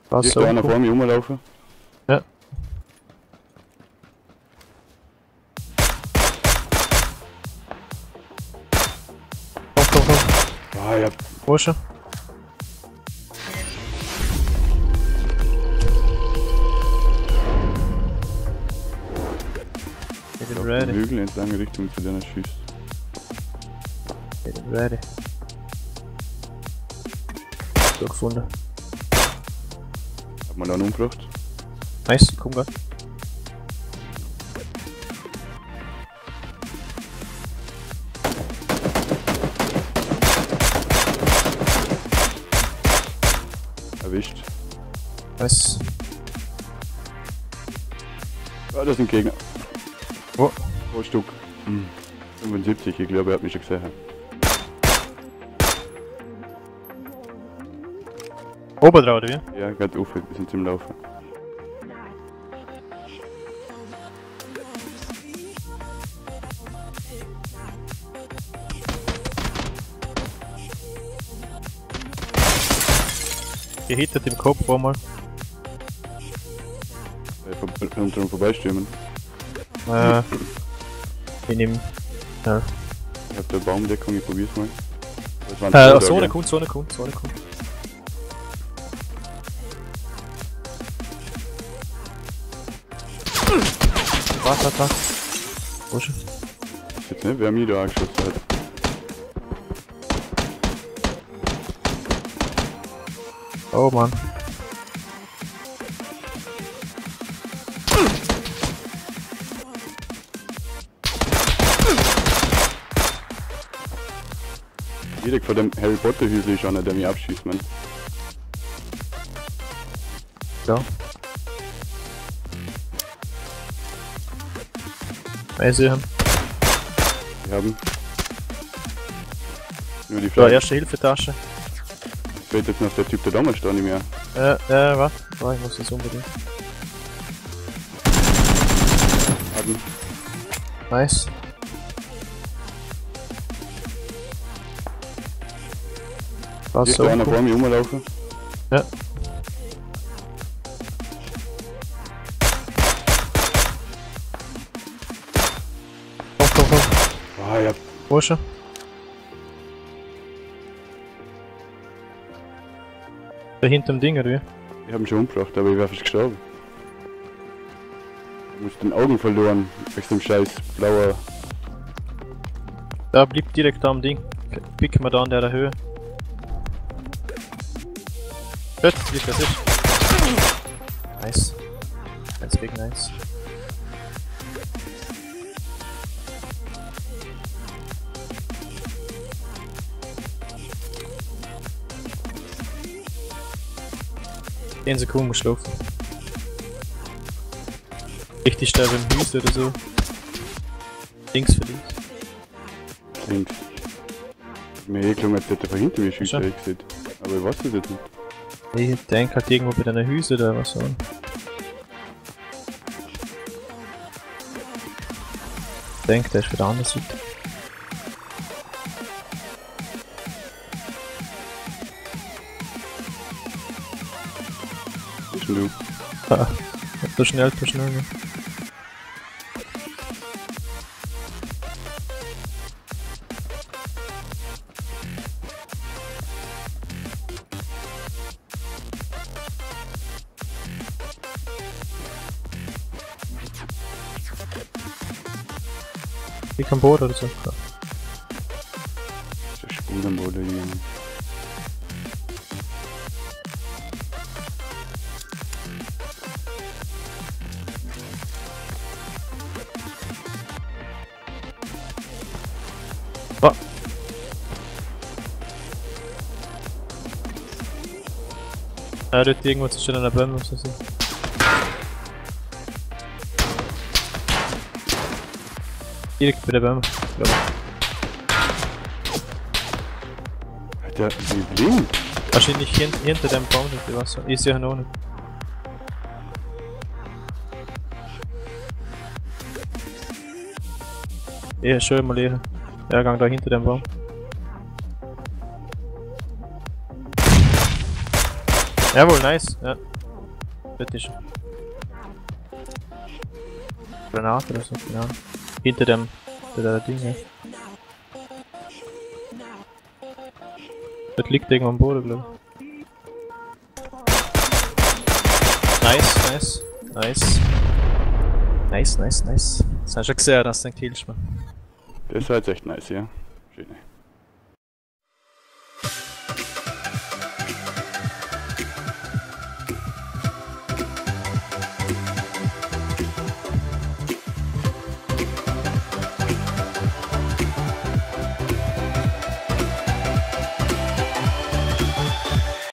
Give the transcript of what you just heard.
Was Ist so da einer vor mir rumlaufen? Ja. Komm. Ah, ja. Wo ist er? Ich bin Den ready. Hügel entlang Richtung zu deiner schießt. Ich bin ready. So gefunden. Hat man da einen umgebracht? Nice, komm grad. Erwischt. Nice. Ah, das sind Gegner. Wo? 2 Stück. 75, ich glaube, er hat mich schon gesehen. Oben drauf, oder wie? Ja, gerade auf, wir sind zum Laufen. Gehittet im Kopf einmal. Drum vorbeistürmen. Ich nehm. Ja. Ich hab da Baumdeckung, ich probier's mal. Das waren zwei da, Zone gell? kommt, Zone kommt, Zone kommt. Warte. Wo ist er? Ich weiß jetzt nicht, wer mich da angeschossen hat. Oh Mann. Direkt vor dem Harry Potter Hügel ist einer, der mich abschießt, Mann. Ja. Ich sehe ihn. Die haben nur die Da, Frage, erste Hilfetasche. fehlt jetzt noch der Typ, der damals da nicht mehr. Warte. Oh, ich muss das unbedingt. Haben. Nice. Was Ist so da einer cool. vor mir rumlaufen? Ja. Komm. Ah, ja. Wo ist er? Da hinterm Ding, oder wie? Ich hab ihn schon umgebracht, aber ich wäre fast gestorben. Ich muss den Augen verloren, wegen dem scheiß blauer. Da blieb direkt da am Ding. Picken wir da an der Höhe. Gut, wie das ist. Nice. Ganz big nice. In Sekunden muss laufen. Richtig steil beim Hüse oder so. Links für links. Links. Mir eh gelungen, als hätte er von hinten mir schießt, Schon. ich gesehen. Aber ich weiß das jetzt nicht. Ich denke halt irgendwo bei deiner Hüse oder was so. Ich denke, der ist für die andere Seite. Wo bist denn du? Ah, so schnell. Ne? Wie am Boden oder so. Ja. Das ist Spur am Boden hier. Ah. Dort irgendwo zwischen den Bäumen muss er sein. Direkt bei den Bäumen, glaube ich. Alter, wie blind? Wahrscheinlich hinter dem Baum oder was. Ich sehe ihn auch nicht. Ja, schön mal leer. Der Gang da hinter dem Baum. Jawohl, nice. Ja. Dort ist er. Granate oder so, genau. Hinter dem, der Ding, ja. Dort liegt irgendwo am Boden, glaube ich. Nice, nice, nice. Nice, nice, nice. Das hast du schon gesehen, dass du den killst, man. Das war jetzt echt nice, ja. Schön.